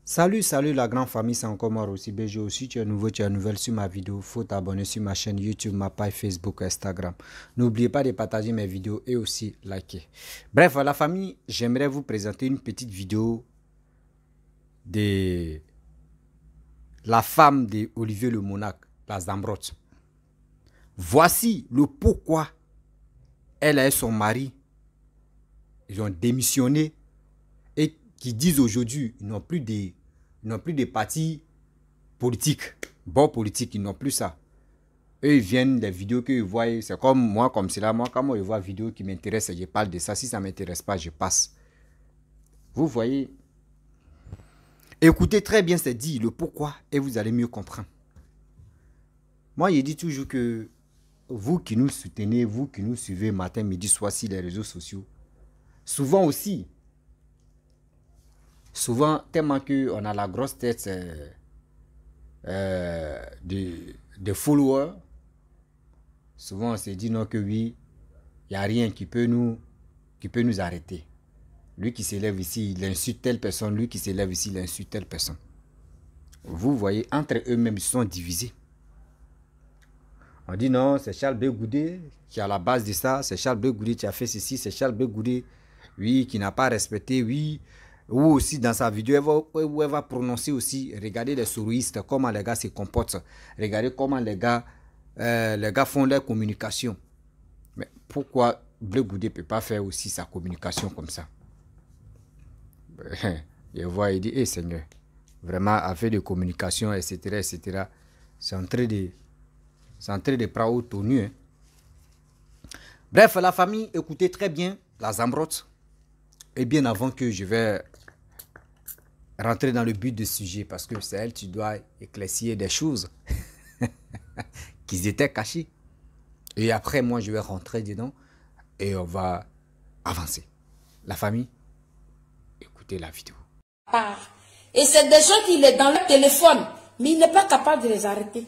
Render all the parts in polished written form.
Salut, salut la grande famille, c'est encore moi aussi. BG aussi, tu es nouveau, tu es nouvelle sur ma vidéo. Faut t'abonner sur ma chaîne YouTube, ma page Facebook, Instagram. N'oubliez pas de partager mes vidéos et aussi liker. Bref, la famille, j'aimerais vous présenter une petite vidéo de la femme d'Olivier le Monarque, la Zambrotte. Voici le pourquoi elle et son mari, ils ont démissionné et qui disent aujourd'hui, ils n'ont plus de partis politiques, bon politiques, ils n'ont plus ça. Eux, ils viennent des vidéos qu'ils voient, c'est comme moi, comme cela. Moi, quand moi, je vois une vidéo qui m'intéresse, je parle de ça. Si ça ne m'intéresse pas, je passe. Vous voyez, écoutez très bien, c'est dit le pourquoi et vous allez mieux comprendre. Moi, je dis toujours que vous qui nous soutenez, vous qui nous suivez matin, midi, soir sur les réseaux sociaux, souvent aussi, tellement qu'on a la grosse tête de followers, souvent on se dit non que oui, il n'y a rien qui peut nous arrêter. Lui qui s'élève ici, il insulte telle personne, lui qui s'élève ici, il insulte telle personne. Vous voyez, entre eux-mêmes, ils sont divisés. On dit non, c'est Charles Bégoudé qui est à la base de ça, c'est Charles Bégoudé qui a fait ceci, c'est Charles Bégoudé, oui, qui n'a pas respecté, oui. Ou aussi dans sa vidéo, où elle va prononcer aussi, regardez les souristes, comment les gars se comportent, regardez comment les gars font leur communication. Mais pourquoi Bégoudé ne peut pas faire aussi sa communication comme ça? Il voit, il dit, hé Seigneur, vraiment, affaire de communication, etc., etc., c'est en train de prendre au tonnu. Hein. Bref, la famille, écoutez très bien la Zambrotte. Et bien avant que je vais rentrer dans le but du sujet, parce que c'est elle qui doit éclaircir des choses qui étaient cachées. Et après, moi, je vais rentrer dedans et on va avancer. La famille, écoutez la vidéo. Et c'est des gens qui sont dans leur téléphone, mais il n'est pas capable de les arrêter.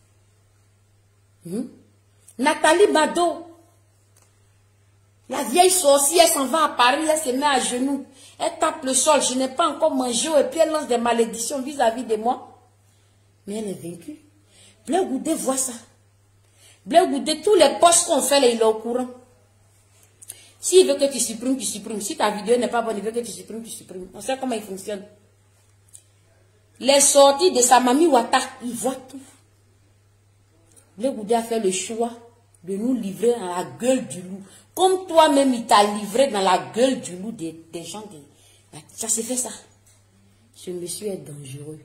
Nathalie Mado, la vieille sorcière, s'en va à Paris, elle se met à genoux. Elle tape le sol, je n'ai pas encore mangé, et puis elle lance des malédictions vis-à-vis de moi. Mais elle est vaincue. Bleu Goudé voit ça. Bleu Goudé, tous les posts qu'on fait, là, il est au courant. S'il veut que tu supprimes, tu supprimes. Si ta vidéo n'est pas bonne, il veut que tu supprimes, tu supprimes. On sait comment il fonctionne. Les sorties de sa mamie Ouattara, il voit tout. Bleu Goudé a fait le choix de nous livrer dans la gueule du loup. Comme toi-même, il t'a livré dans la gueule du loup des gens. Ça s'est fait ça. Ce monsieur est dangereux.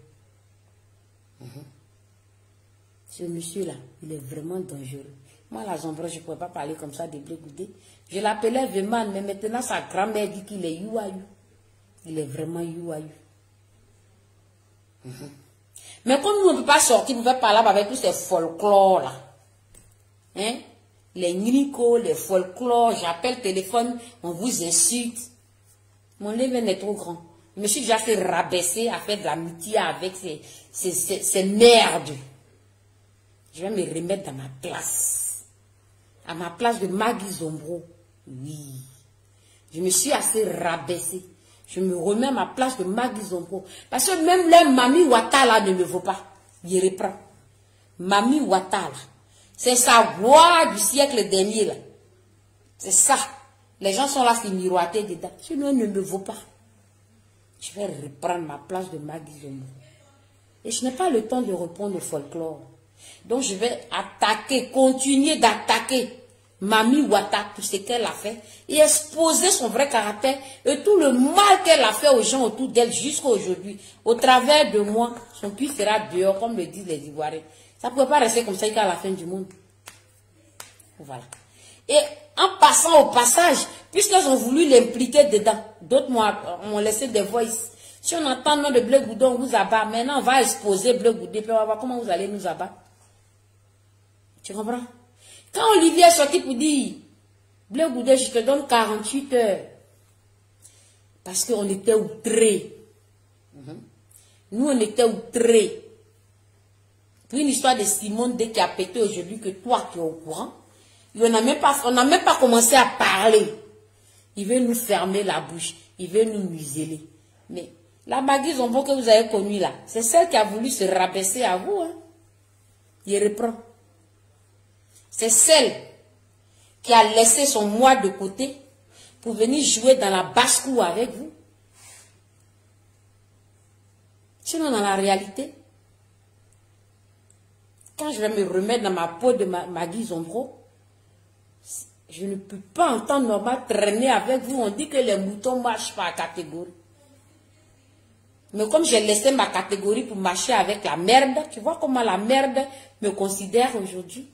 Ce monsieur-là, il est vraiment dangereux. Moi, la Zambrotte, je ne pourrais pas parler comme ça de Bleu Goudé. Je l'appelais Veman, mais maintenant, sa grand-mère dit qu'il est youayou. Il est vraiment youayou. Mais comme nous ne pouvons pas sortir, vous pouvez parler avec tous ces folklores-là. Hein? Les nico, les folklores, j'appelle téléphone, on vous insulte. Mon levain est trop grand. Je me suis déjà fait rabaisser à faire de l'amitié avec ces merdes. Je vais me remettre dans ma place. À ma place de Magui Zombro. Oui. Je me suis assez rabaissé. Je me remets à ma place de Magui Zombro. Parce que même les Mami Ouattara ne me vaut pas. Il reprend. Mami Ouattara. C'est sa gloire du siècle dernier. Là. C'est ça. Les gens sont là, c'est miroiter dedans. Sinon, elle ne me vaut pas. Je vais reprendre ma place de Magui Zombro. Et je n'ai pas le temps de répondre au folklore. Donc, je vais attaquer, continuer d'attaquer Mami Ouattara pour ce qu'elle a fait et exposer son vrai caractère et tout le mal qu'elle a fait aux gens autour d'elle jusqu'à aujourd'hui. Au travers de moi, son puits sera dehors, comme le disent les Ivoiriens. Ça ne pouvait pas rester comme ça jusqu'à la fin du monde. Voilà. Et en passant au passage, puisqu'ils ont voulu l'impliquer dedans, d'autres m'ont laissé des voices. Si on entend le nom de Bleu Goudé, on vous abat. Maintenant, on va exposer Bleu Goudé, puis on va voir comment vous allez nous abattre. Tu comprends? Quand Olivier est sorti pour dire, Bleu Goudé, je te donne 48 heures. Parce qu'on était outrés. Nous, on était outrés. Puis une histoire de Simone D qui a pété aujourd'hui, que toi qui es au courant, on n'a même pas commencé à parler. Il veut nous fermer la bouche. Il veut nous museler. Mais La Magui Zombo que vous avez connue là, c'est celle qui a voulu se rabaisser à vous. Hein. Il reprend. C'est celle qui a laissé son moi de côté pour venir jouer dans la basse-cour avec vous. Sinon, dans la réalité, quand je vais me remettre dans ma peau de Magui Zombro, je ne peux pas en temps normal traîner avec vous. On dit que les moutons marchent par catégorie. Mais comme j'ai laissé ma catégorie pour marcher avec la merde, tu vois comment la merde me considère aujourd'hui.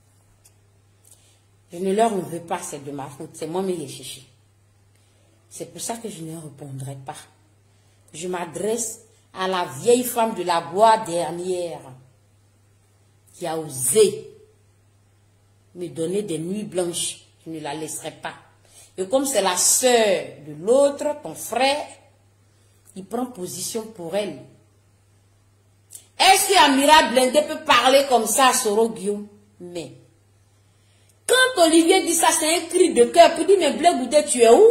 Je ne leur en veux pas, c'est de ma faute. C'est moi qui ai cherché. C'est pour ça que je ne répondrai pas. Je m'adresse à la vieille femme de la gloire dernière qui a osé me donner des nuits blanches. Je ne la laisserai pas. Et comme c'est la sœur de l'autre, ton frère, il prend position pour elle. Est-ce qu'Amira Blindé peut parler comme ça à Soro Guillaume? Mais quand Olivier dit ça, c'est un cri de cœur pour dire, mais Blé Goudé, tu es où?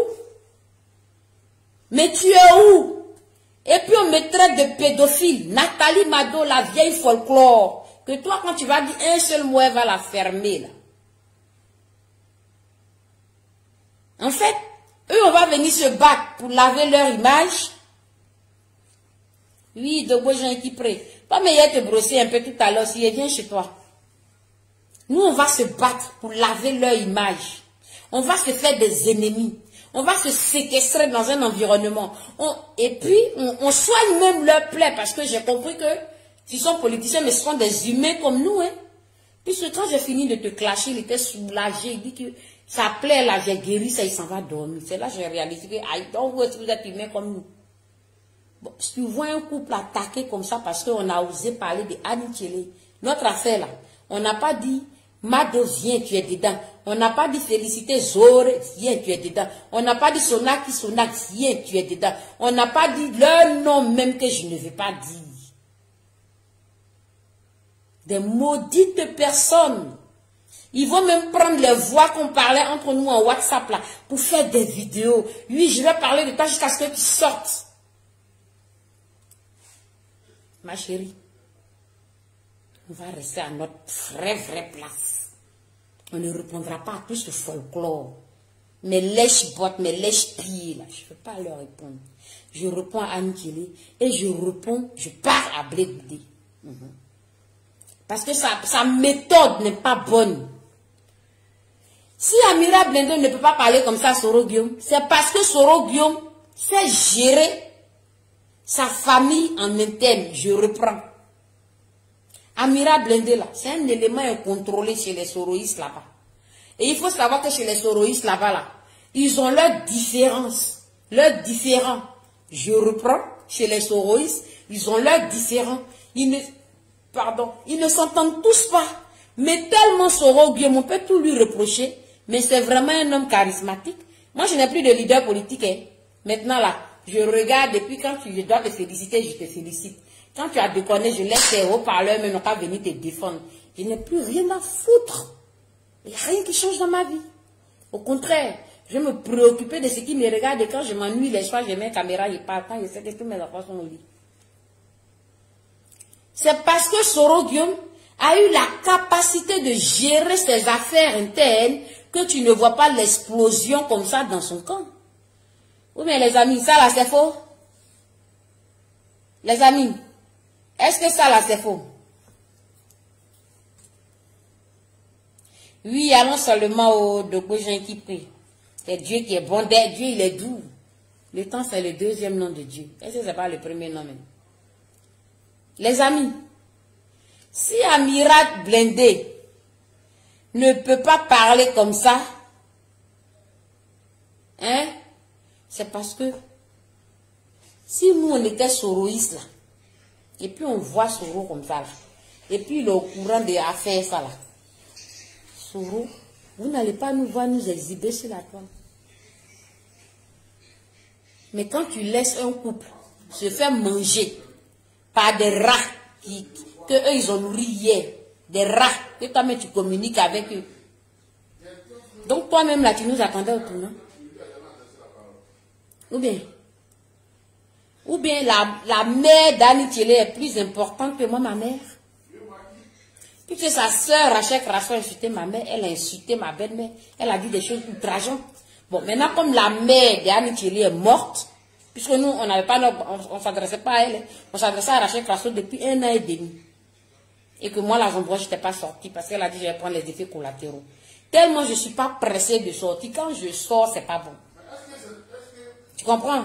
Mais tu es où? Et puis on me traite de pédophile. Nathalie Mado, la vieille folklore. Que toi, quand tu vas dire un seul mot, elle va la fermer là. En fait, eux, on va venir se battre pour laver leur image. Oui, de beaux gens qui prient. Pas meilleur te brosser un peu tout à l'heure si elle vient chez toi. Nous, on va se battre pour laver leur image. On va se faire des ennemis. On va se séquestrer dans un environnement. Et puis, on soigne même leurs plaies parce que j'ai compris que s'ils sont politiciens, mais ce sont des humains comme nous. Hein. Puisque quand j'ai fini de te clasher, il était soulagé. Il dit que sa plaie, là, j'ai guéri ça, il s'en va dormir. C'est là que j'ai réalisé que, donc, vous êtes humains comme nous. Bon, si tu vois un couple attaqué comme ça parce qu'on a osé parler de Annie Tchélé, notre affaire là, on n'a pas dit Mado, viens, tu es dedans. On n'a pas dit féliciter Zore, viens, tu es dedans. On n'a pas dit Sonak, viens, tu es dedans. On n'a pas dit leur nom même que je ne vais pas dire. Des maudites personnes. Ils vont même prendre les voix qu'on parlait entre nous en WhatsApp là pour faire des vidéos. Oui, je vais parler de toi jusqu'à ce que tu sortes. Ma chérie, on va rester à notre vraie place. On ne répondra pas à tout ce folklore. Mes lèches-bottes, mes lèches-pieds, là, je ne veux pas leur répondre. Je réponds à Annie Tchélé et je pars à Blé Goudé. Parce que sa méthode n'est pas bonne. Si Amira Blindé ne peut pas parler comme ça à Soro Guillaume, c'est parce que Soro Guillaume sait gérer sa famille en interne. Je reprends. Amira Blindé là, c'est un élément incontrôlé chez les soroïstes là-bas. Et il faut savoir que chez les soroïstes là-bas, là, ils ont leurs différences. Leurs différents. Je reprends. Chez les soroïstes, ils ont leurs différents. Ils ne s'entendent tous pas. Mais tellement Soro Guillaume, on peut tout lui reprocher. Mais c'est vraiment un homme charismatique. Moi, je n'ai plus de leader politique. Hein. Maintenant là, je regarde et puis quand je dois te féliciter, je te félicite. Quand tu as déconné, je laisse tes haut-parleurs même pas venir te défendre. Je n'ai plus rien à foutre. Il n'y a rien qui change dans ma vie. Au contraire, je vais me préoccuper de ce qui me regarde et quand je m'ennuie les soirs, je mets une caméra, je parle quand je sais que tous mes enfants sont au lit. C'est parce que Soro Guillaume a eu la capacité de gérer ses affaires internes que tu ne vois pas l'explosion comme ça dans son camp. Oui, mais les amis, ça là c'est faux. Les amis, est-ce que ça là c'est faux? Oui, allons seulement au Dogojen qui prie. C'est Dieu qui est bon. Dieu, il est doux. Le temps, c'est le deuxième nom de Dieu. Est-ce que ce n'est pas le premier nom même? Les amis, si Amira Blindé ne peut pas parler comme ça, hein, c'est parce que si nous, on était soroïstes là, et puis on voit Soro comme ça là, et puis il est au courant de faire ça là, Soro, vous n'allez pas nous voir nous exhiber sur la toile. Mais quand tu laisses un couple se faire manger par des rats que eux ils ont nourri hier, des rats que toi-même tu communiques avec eux. Donc toi-même là tu nous attendais au tournant. Ou bien Ou bien la mère d'Annie Thielé est plus importante que moi, ma mère. Puisque sa sœur Rachel Crasso a insulté ma mère, elle a insulté ma belle-mère, elle a dit des choses outrageantes. Bon, maintenant, comme la mère d'Annie Thielé est morte, puisque nous, on n'avait pas, on s'adressait pas à elle, on s'adressait à Rachel Crasso depuis 1 an et demi. Et que moi, la Zambroise, je n'étais pas sortie parce qu'elle a dit je vais prendre les effets collatéraux. Tellement je ne suis pas pressée de sortir. Quand je sors, c'est pas bon. Tu comprends?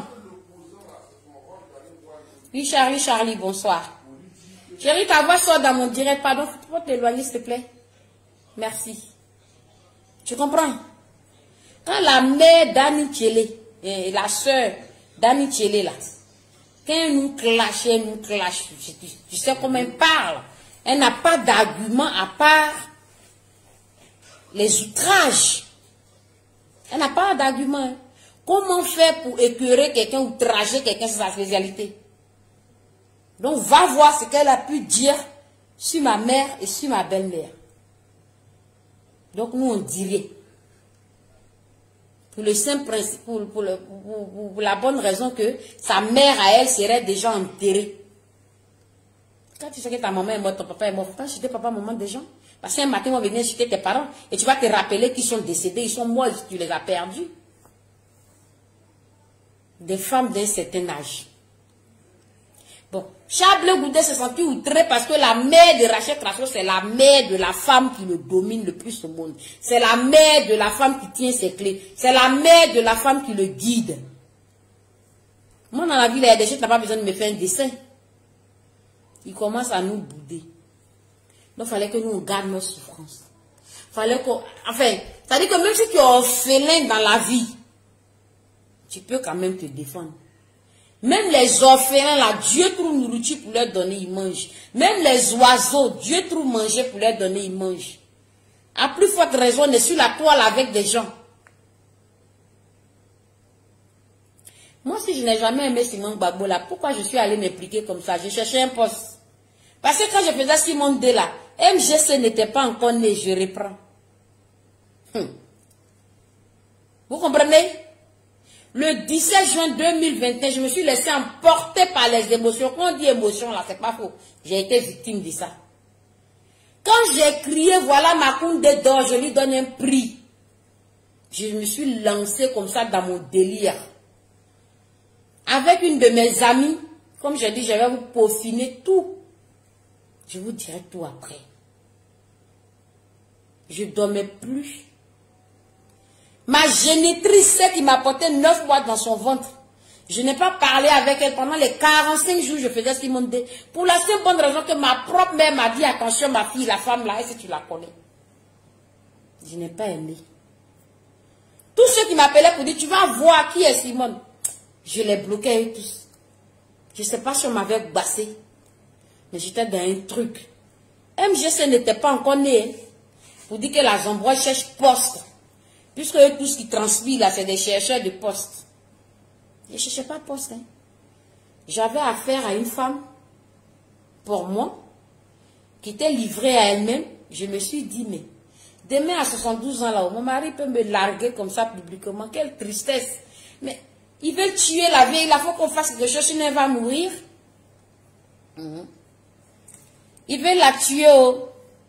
Oui, Charlie, bonsoir. Chérie, ta voix sort dans mon direct. Pardon, tu peux t'éloigner, s'il te plaît? Merci. Tu comprends? Quand la mère d'Annie Thielé, la soeur d'Annie Thielé, là, quand elle nous clash, tu sais comment elle parle. Elle n'a pas d'argument à part les outrages. Elle n'a pas d'argument. Comment faire pour écœurer quelqu'un, outrager quelqu'un, c'est sa spécialité. Donc, va voir ce qu'elle a pu dire sur ma mère et sur ma belle-mère. Donc, nous, on dirait. Pour le simple principe, pour la bonne raison que sa mère à elle serait déjà enterrée. Quand tu sais que ta maman est morte, ton papa est mort, faut pas insulter papa, maman des gens. Parce qu'un matin, on va venir insulter tes parents et tu vas te rappeler qu'ils sont décédés, ils sont morts, tu les as perdus. Des femmes d'un certain âge. Bon, Charles Goudet s'est senti outré parce que la mère de Rachel Crasso, c'est la mère de la femme qui le domine le plus au monde. C'est la mère de la femme qui tient ses clés. C'est la mère de la femme qui le guide. Moi, dans la vie, il y a des choses, tu n'as pas besoin de me faire un dessin. Il commence à nous bouder. Donc, il fallait que nous, on garde nos souffrances. Fallait qu'on... Enfin, c'est-à-dire que même si tu es orphelin dans la vie, tu peux quand même te défendre. Même les orphelins, là, Dieu trouve nourriture pour leur donner, ils mangent. Même les oiseaux, Dieu trouve manger pour leur donner, ils mangent. À plus forte raison, on est sur la toile avec des gens. Moi, si je n'ai jamais aimé Simone Gbagbo, là, pourquoi je suis allée m'impliquer comme ça? Je cherchais un poste. Parce que quand je faisais Simone D, là, MGC n'était pas encore né, je reprends. Vous comprenez? Le 17 juin 2021, je me suis laissé emporter par les émotions. Quand on dit émotion, là, c'est pas faux. J'ai été victime de ça. Quand j'ai crié, voilà Macoundé d'or, je lui donne un prix. Je me suis lancé comme ça dans mon délire. Avec une de mes amies, comme j'ai dit, je vais vous peaufiner tout. Je vous dirai tout après. Je ne dormais plus. Ma génitrice, celle qui m'a porté 9 mois dans son ventre, je n'ai pas parlé avec elle pendant les 45 jours je faisais Simone D. Pour la simple bonne raison que ma propre mère m'a dit, attention ma fille, la femme là, est-ce que tu la connais? Je n'ai pas aimé. Tous ceux qui m'appelaient pour dire, tu vas voir qui est Simone. Je les bloquais eux tous. Je ne sais pas si on m'avait bassé. Mais j'étais dans un truc. MGC n'était pas encore né. Pour dire que la Zambroise cherche poste. Puisque tout ce qui transmet là, c'est des chercheurs de poste. Je ne cherchais pas poste. Hein. J'avais affaire à une femme, pour moi, qui était livrée à elle-même. Je me suis dit, mais demain à 72 ans là, mon mari peut me larguer comme ça publiquement. Quelle tristesse. Mais ils veulent tuer la vieille, il faut qu'on fasse quelque chose, sinon elle va mourir. Ils veulent la tuer. Oh.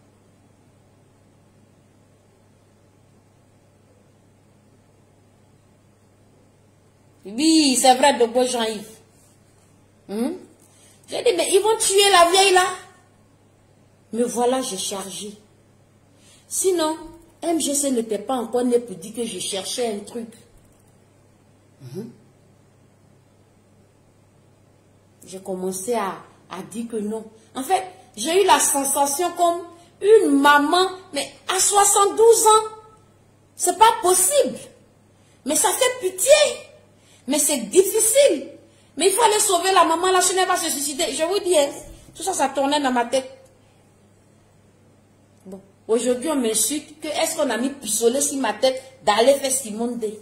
Oui, c'est vrai, de beau Jean-Yves. J'ai dit, mais ils vont tuer la vieille là. Me voilà, j'ai chargé. Sinon, MGC n'était pas encore né pour dire que je cherchais un truc. J'ai commencé à dire que non. En fait, j'ai eu la sensation comme une maman, mais à 72 ans, c'est pas possible. Mais ça fait pitié. Mais c'est difficile. Mais il faut aller sauver la maman, là, sinon elle va se suicider. Je vous dis, hein, tout ça, ça tournait dans ma tête. Bon, aujourd'hui, on m'insulte que est-ce qu'on a mis pistolet sur ma tête d'aller faire Simone D.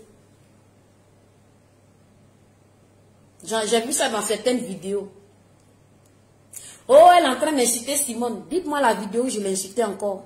J'ai vu ça dans certaines vidéos. Oh, elle est en train d'insulter Simone. Dites-moi la vidéo où je l'ai insultée encore.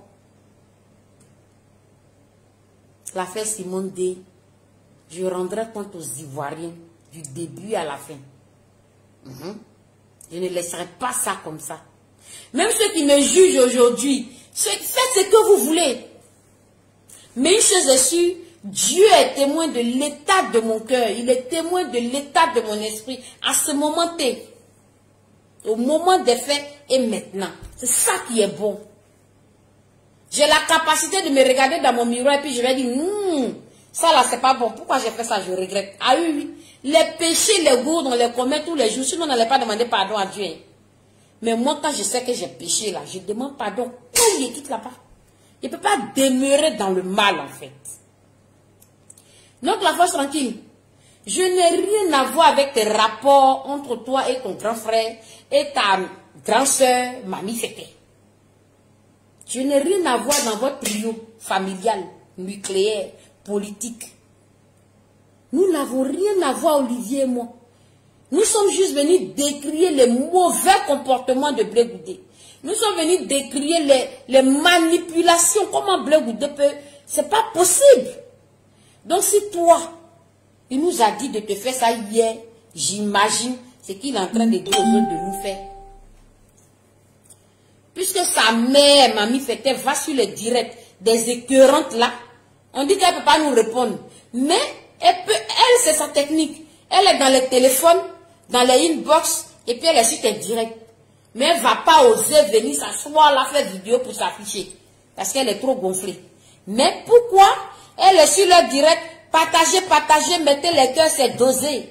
L'affaire Simone D. Je rendrai compte aux Ivoiriens du début à la fin. Je ne laisserai pas ça comme ça. Même ceux qui me jugent aujourd'hui, faites ce que vous voulez. Mais une chose est sûre, Dieu est témoin de l'état de mon cœur. Il est témoin de l'état de mon esprit. À ce moment T, au moment des faits et maintenant. C'est ça qui est bon. J'ai la capacité de me regarder dans mon miroir et puis je vais dire, ça là c'est pas bon. Pourquoi j'ai fait ça? Je regrette. Ah oui, oui. Les péchés, les gourdes, on les commet tous les jours. Sinon, on n'allait pas demander pardon à Dieu. Mais moi, quand je sais que j'ai péché là, je demande pardon. Quand il quitte là-bas. Il ne peut pas demeurer dans le mal en fait. Donc la force tranquille. Je n'ai rien à voir avec tes rapports entre toi et ton grand frère et ta grande soeur, mamie Fété. Je n'ai rien à voir dans votre trio familial, nucléaire, politique. Nous n'avons rien à voir, Olivier et moi. Nous sommes juste venus décrier les mauvais comportements de Blé Goudé. Nous sommes venus décrier les manipulations. Comment Blé Goudé peut... C'est pas possible. Donc si toi, il nous a dit de te faire ça hier, j'imagine ce qu'il est en train de dire aux autres de nous faire. Puisque sa mère, mamie Fété, va sur les directs des écœurantes là, on dit qu'elle ne peut pas nous répondre. Mais elle, c'est sa technique. Elle est dans les téléphones, dans les inbox, et puis elle est sur tes directs. Mais elle ne va pas oser venir s'asseoir là, faire vidéo pour s'afficher. Parce qu'elle est trop gonflée. Mais pourquoi elle est sur le direct, partagez, mettez les cœurs, c'est dosé.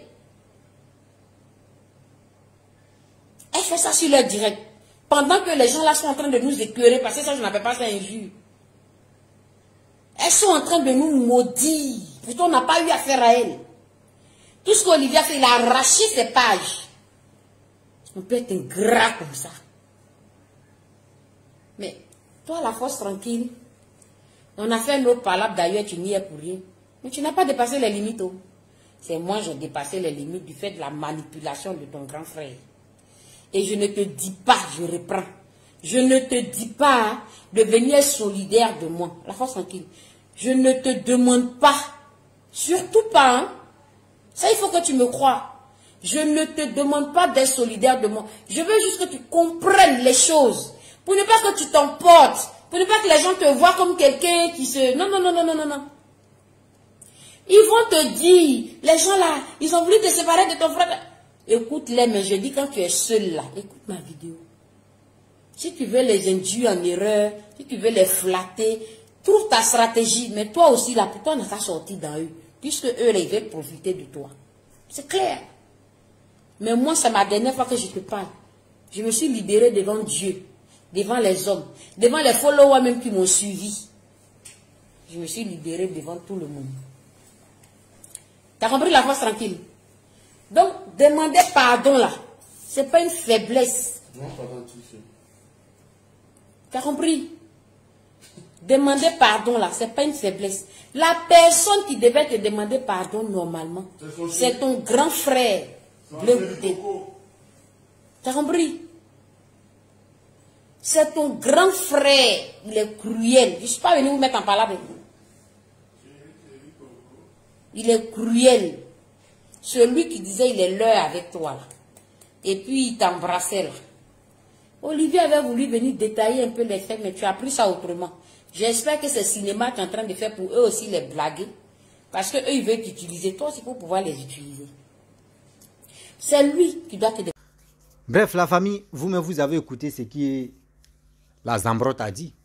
Elle fait ça sur le direct. Pendant que les gens là sont en train de nous écœurer, parce que ça, je n'appelle pas ça injure. Elles sont en train de nous maudire. Pourtant, on n'a pas eu affaire à elles. Tout ce qu'Olivier a fait, il a arraché ses pages. On peut être ingrat comme ça. Mais, toi, la force tranquille, on a fait nos palabres, d'ailleurs, tu n'y es pour rien. Mais tu n'as pas dépassé les limites. Oh. C'est moi, j'ai dépassé les limites du fait de la manipulation de ton grand frère. Et je ne te dis pas, je reprends. Je ne te dis pas de venir solidaire de moi. La force tranquille. Je ne te demande pas. Surtout pas. Hein? Ça, il faut que tu me crois. Je ne te demande pas d'être solidaire de moi. Je veux juste que tu comprennes les choses. Pour ne pas que tu t'emportes. Pour ne pas que les gens te voient comme quelqu'un qui se... Non, non, non, non, non, non, non. Ils vont te dire, les gens là, ils ont voulu te séparer de ton frère. Écoute-les, mais je dis quand tu es seul là, écoute ma vidéo. Si tu veux les induire en erreur, si tu veux les flatter, trouve ta stratégie. Mais toi aussi là, pour toi, on n'a qu'à sortir dans eux. Puisque eux là, ils veulent profiter de toi. C'est clair. Mais moi, c'est ma dernière fois que je te parle. Je me suis libérée devant Dieu, devant les hommes, devant les followers même qui m'ont suivi. Je me suis libérée devant tout le monde. T'as compris la force tranquille? Donc, demander pardon là, c'est pas une faiblesse. Non, pardon, tout ça. T'as compris? Demander pardon là, c'est pas une faiblesse. La personne qui devait te demander pardon normalement, c'est ton grand frère. T'as compris? C'est ton grand frère. Il est cruel. Je ne suis pas venu vous mettre en parole avec vous. Il est cruel. Celui qui disait il est l'heure avec toi là. Et puis il t'embrassait là. Olivier avait voulu venir détailler un peu les faits, mais tu as pris ça autrement. J'espère que ce cinéma tu es en train de faire pour eux aussi les blaguer. Parce qu'eux ils veulent t'utiliser. Toi aussi pour pouvoir les utiliser. C'est lui qui doit te... Bref, la famille, vous-même vous avez écouté ce qui la Zambrotte a dit.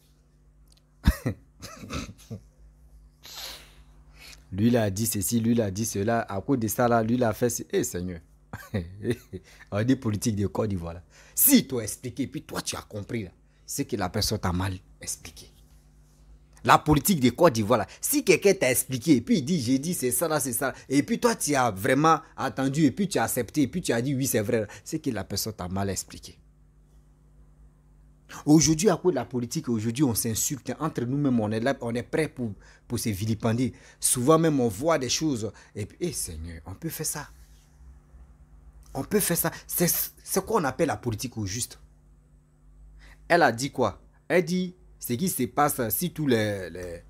Lui, il a dit ceci, lui, il a dit cela. À cause de ça, là, lui, il a fait... Eh, Seigneur. On dit politique de Côte d'Ivoire. Si tu as expliqué, puis toi, tu as compris, c'est que la personne t'a mal expliqué. La politique de Côte d'Ivoire, si quelqu'un t'a expliqué, et puis il dit, j'ai dit, c'est ça, là, c'est ça, et puis toi, tu as vraiment attendu, et puis tu as accepté, et puis tu as dit, oui, c'est vrai, c'est que la personne t'a mal expliqué. Aujourd'hui, à cause de la politique, aujourd'hui, on s'insulte. Entre nous-mêmes, on est là, on est prêt pour se vilipender. Souvent même, on voit des choses. Et puis, hey, Seigneur, on peut faire ça. On peut faire ça. C'est quoi on appelle la politique au juste? Elle a dit quoi? Elle dit, ce qui se passe si tous les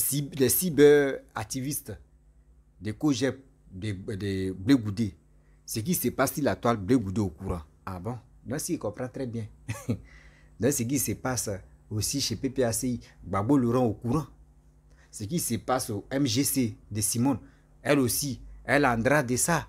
cyber-activistes des COJEP, des Blé Goudé, Ce qui se passe sur la toile, Blé Goudé au courant. Ah bon? Donc, il comprend très bien. Donc, ce qui se passe aussi chez PPACI, Gbagbo le rend au courant. Ce qui se passe au MGC de Simone, elle aussi, elle andra de ça.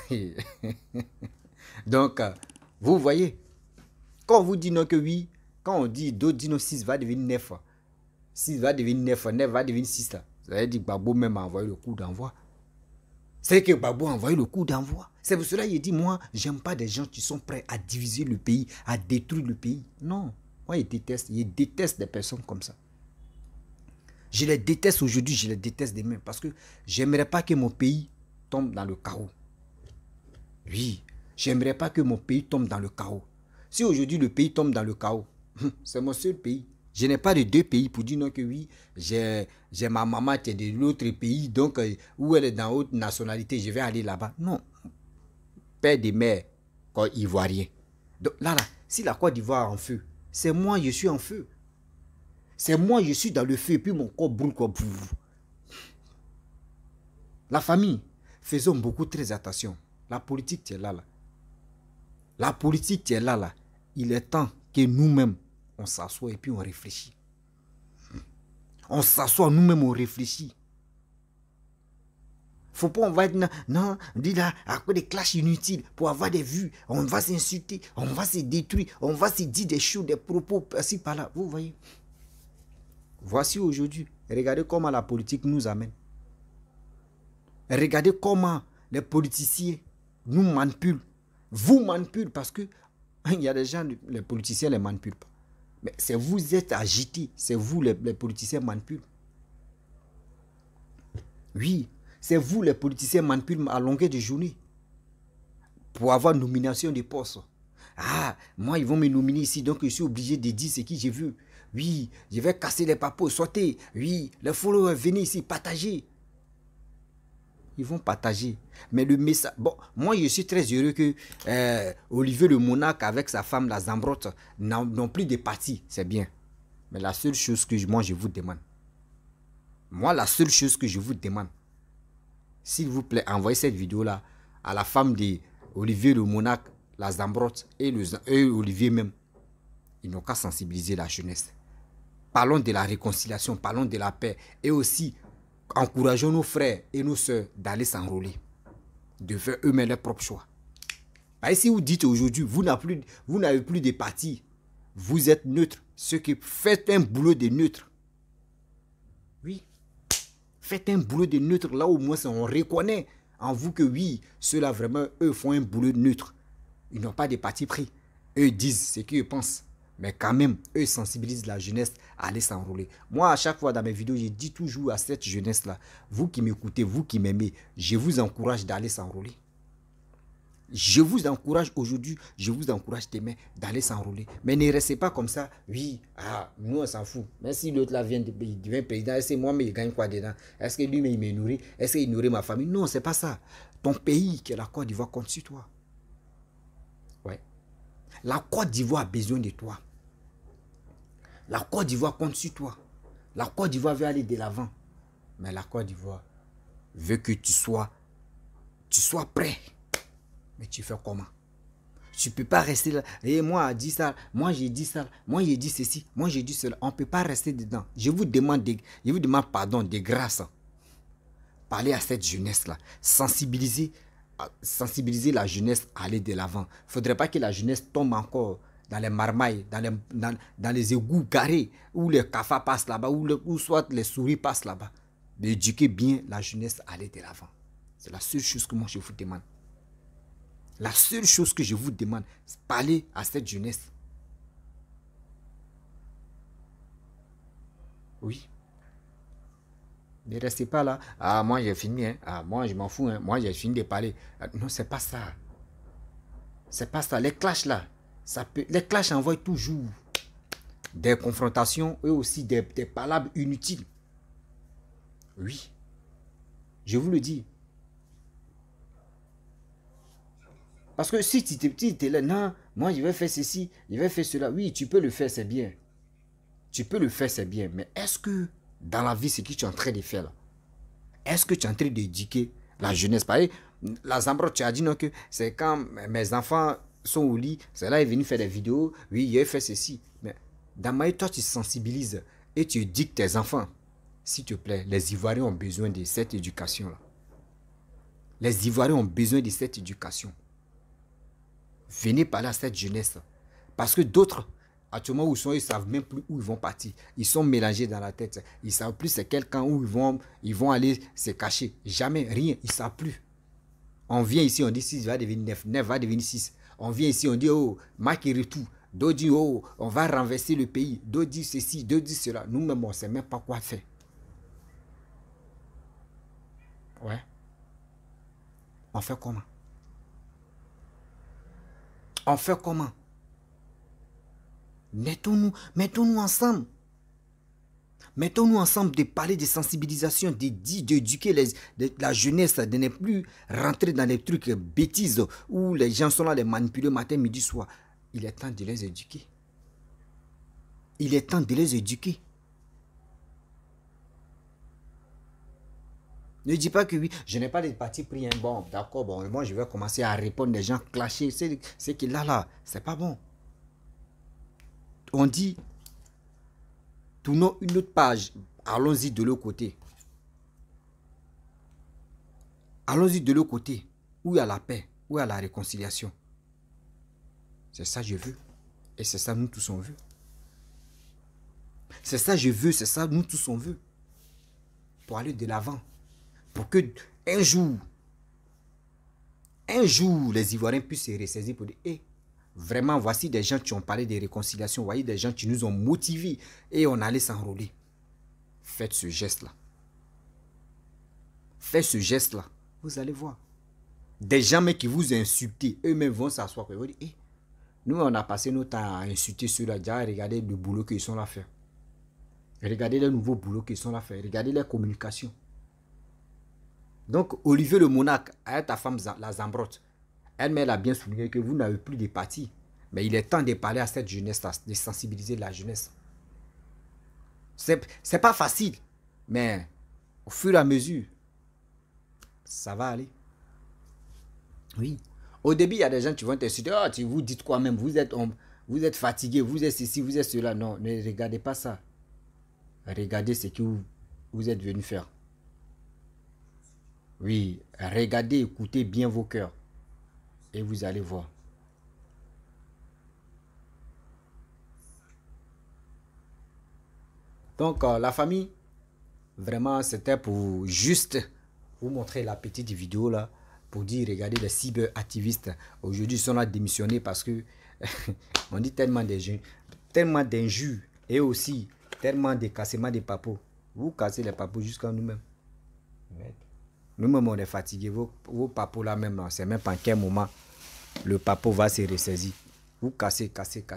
Donc, vous voyez, quand on vous dit non que oui, quand on dit d'autres disent non, 6 va devenir 9, 6 va devenir 9, 9 va devenir 6, ça veut dire que Gbagbo même a envoyé le coup d'envoi. C'est que Gbagbo a envoyé le coup d'envoi. C'est pour cela qu'il dit, moi, j'aime pas des gens qui sont prêts à diviser le pays, à détruire le pays. Non, moi, je déteste des personnes comme ça. Je les déteste aujourd'hui, je les déteste demain, parce que j'aimerais pas que mon pays tombe dans le chaos. Oui, j'aimerais pas que mon pays tombe dans le chaos. Si aujourd'hui le pays tombe dans le chaos, c'est mon seul pays. Je n'ai pas de deux pays pour dire non que oui, j'ai ma maman qui est de l'autre pays, donc où elle est dans autre nationalité, je vais aller là-bas. Non. Père de mère, quoi, ivoirien. Donc là, si la Côte d'Ivoire est en feu, c'est moi, je suis en feu. C'est moi, je suis dans le feu, et puis mon corps brûle comme vous. La famille, faisons beaucoup très attention. La politique, tu es là. La politique, tu es là. Il est temps que nous-mêmes, on s'assoit et puis on réfléchit. On s'assoit nous-mêmes, on réfléchit. Faut pas, on va être, non, on dit là, à cause des clashs inutiles, pour avoir des vues, on va s'insulter, on va se détruire, on va se dire des choses, des propos, par-ci, par-là. Vous voyez? Voici aujourd'hui, regardez comment la politique nous amène. Regardez comment les politiciens nous manipulent. Vous manipulent parce que il y a des gens, les politiciens ne les manipulent pas. Mais c'est vous êtes agités, c'est vous les politiciens manipulent. Oui, c'est vous les politiciens manipulent à longueur de journée. Pour avoir nomination de postes. Ah, moi ils vont me nominer ici, donc je suis obligé de dire ce que je veux. Oui, je vais casser les papos, sauter. Oui, les followers, venez ici, partagez. Ils vont partager. Mais le message... Bon, moi, je suis très heureux que Olivier le Monarque avec sa femme, la Zambrotte, n'ont plus de parti. C'est bien. Mais la seule chose que moi, je vous demande, la seule chose que je vous demande, s'il vous plaît, envoyez cette vidéo-là à la femme d'Olivier le Monarque, la Zambrotte et Olivier même. Ils n'ont qu'à sensibiliser la jeunesse. Parlons de la réconciliation, parlons de la paix et aussi... encourageons nos frères et nos soeurs d'aller s'enrôler, de faire eux-mêmes leur propre choix. Et si vous dites aujourd'hui, vous n'avez plus de parti, vous êtes neutre, ce qui faites un boulot de neutre. Oui, faites un boulot de neutre, là au moins on reconnaît en vous que oui, ceux-là vraiment, eux font un boulot neutre. Ils n'ont pas de parti pris. Eux disent ce qu'ils pensent. Mais quand même, eux sensibilisent la jeunesse à aller s'enrôler. Moi, à chaque fois dans mes vidéos, je dis toujours à cette jeunesse-là, vous qui m'écoutez, vous qui m'aimez, je vous encourage d'aller s'enrôler. Je vous encourage aujourd'hui, je vous encourage demain d'aller s'enrôler. Mais ne restez pas comme ça, oui, nous on s'en fout. Mais si l'autre là devient président, est-ce que moi, mais il gagne quoi dedans? Est-ce que lui, il me nourrit? Est-ce qu'il nourrit ma famille? Non, c'est pas ça. Ton pays, qui est la Côte d'Ivoire, compte sur toi. Ouais. La Côte d'Ivoire a besoin de toi. La Côte d'Ivoire compte sur toi. La Côte d'Ivoire veut aller de l'avant. Mais la Côte d'Ivoire veut que tu sois prêt. Mais tu fais comment? Tu ne peux pas rester là. Et moi, j'ai dit ça. Moi, j'ai dit ça. Moi, j'ai dit ceci. Moi, j'ai dit cela. On ne peut pas rester dedans. Je vous demande pardon, de grâce. Parlez à cette jeunesse-là. Sensibiliser la jeunesse à aller de l'avant. Il ne faudrait pas que la jeunesse tombe encore dans les marmailles, dans les égouts garés, où les cafards passent là-bas, où soit les souris passent là-bas. D'éduquer bien la jeunesse à aller de l'avant. C'est la seule chose que moi je vous demande. La seule chose que je vous demande, c'est parler à cette jeunesse. Oui. Ne restez pas là. Ah, moi j'ai fini. Hein. Ah, moi je m'en fous. Hein. Moi j'ai fini de parler. Ah, non, c'est pas ça. C'est pas ça. Les clashs là. Les clashs envoient toujours des confrontations et aussi des palabres inutiles. Oui. Je vous le dis. Parce que si tu es là, non, moi je vais faire ceci, je vais faire cela. Oui, tu peux le faire, c'est bien. Tu peux le faire, c'est bien. Mais est-ce que dans la vie, ce que tu es en train de faire là, est-ce que tu es en train d'éduquer la jeunesse? Pareil, la Zambrotte, tu as dit non que c'est quand mes enfants sont au lit, c'est là, il est venu faire des vidéos, oui, il a fait ceci. Mais dans ma toi, tu sensibilises et tu dis que tes enfants, s'il te plaît, les Ivoiriens ont besoin de cette éducation-là. Les Ivoiriens ont besoin de cette éducation. Venez parler à cette jeunesse. Parce que d'autres, actuellement où ils sont, ils ne savent même plus où ils vont partir. Ils sont mélangés dans la tête. Ils ne savent plus c'est quel camp où ils vont aller se cacher. Jamais, rien, ils ne savent plus. On vient ici, on dit 6 va devenir 9, 9 va devenir 6. On vient ici, on dit, oh, Macky retour. D'autres disent, oh, on va renverser le pays. D'autres disent ceci, d'autres disent cela. Nous-mêmes, on ne sait même pas quoi faire. Ouais. On fait comment? On fait comment? Mettons-nous ensemble. Mettons-nous ensemble de parler de sensibilisation, d'éduquer la jeunesse, de ne plus rentrer dans des trucs bêtises où les gens sont là, les manipuler matin, midi, soir. Il est temps de les éduquer. Il est temps de les éduquer. Ne dis pas que oui, je n'ai pas de parti pris. Bon, d'accord, bon, moi je vais commencer à répondre des gens clashés. C'est que là, c'est pas bon. On dit, tournons une autre page. Allons-y de l'autre côté. Allons-y de l'autre côté. Où il y a la paix, où il y a la réconciliation. C'est ça que je veux. Et c'est ça nous tous on veut. C'est ça que je veux, c'est ça nous tous on veut. Pour aller de l'avant. Pour que un jour, les Ivoiriens puissent se ressaisir pour dire, hey, vraiment, voici des gens qui ont parlé de réconciliation, voyez des gens qui nous ont motivés et on allait s'enrôler. Faites ce geste-là. Faites ce geste-là. Vous allez voir. Des gens mais qui vous insultent, eux-mêmes vont s'asseoir et vont dire, hey, nous on a passé notre temps à insulter ceux-là, déjà regardez le boulot qu'ils sont là à faire. Regardez les nouveaux boulots qu'ils sont là à faire. Regardez les communications. Donc, Olivier le monarque, avec ta femme, la Zambrotte, elle a bien souligné que vous n'avez plus de parti. Mais il est temps de parler à cette jeunesse, de sensibiliser la jeunesse. C'est pas facile, mais au fur et à mesure, ça va aller. Oui. Au début, il y a des gens qui vont t'insulter. Oh, vous dites quoi même? Vous êtes fatigué, vous êtes ceci, vous êtes cela. Non, ne regardez pas ça. Regardez ce que vous êtes venu faire. Oui, regardez, écoutez bien vos cœurs. Et vous allez voir. Donc, la famille, vraiment, c'était pour juste vous montrer la petite vidéo là. Pour dire, regardez, les cyberactivistes, aujourd'hui, sont là démissionnés parce que on dit tellement d'injures et aussi tellement de cassement des papos. Vous cassez les papos jusqu'à nous-mêmes. Nous-mêmes, on est fatigués. Vos papos là même, c'est même pas en quel moment le papo va se ressaisir. Vous cassez.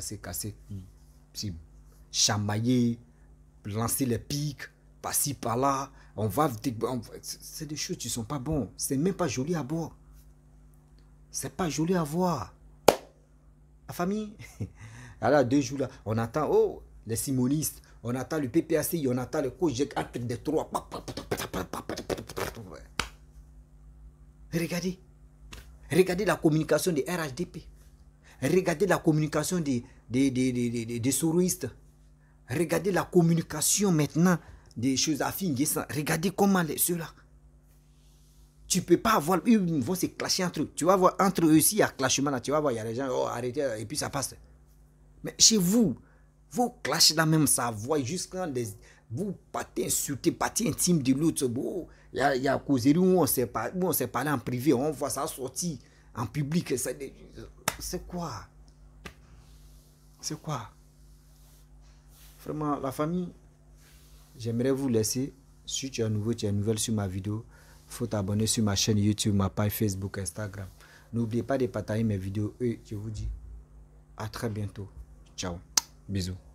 Chamailler, lancer les pics, par-ci, par-là. C'est des choses qui ne sont pas bonnes. C'est même pas joli à voir. C'est pas joli à voir. La famille. Alors, 2 jours là, on attend, oh, les simonistes, on attend le PPAC, on attend le coach, entre des 3. Regardez la communication des RHDP. Regardez la communication des soroïstes. Regardez la communication maintenant des choses affines. Regardez comment ceux-là. Tu ne peux pas avoir, ils vont se clasher entre eux. Tu vas voir entre eux aussi, il y a clashement là. Tu vas voir, il y a des gens, oh arrêtez, et puis ça passe. Mais chez vous, vos clashs là même, ça voit jusqu'à vous partez insulter, partie intime de l'autre. Bon, il y a causerie où on s'est parlé en privé, on voit ça sortir en public. C'est quoi? C'est quoi? Vraiment, la famille, j'aimerais vous laisser. Si tu es nouveau, tu es nouvelle sur ma vidéo, il faut t'abonner sur ma chaîne YouTube, ma page Facebook, Instagram. N'oubliez pas de partager mes vidéos et je vous dis à très bientôt. Ciao. Bisous.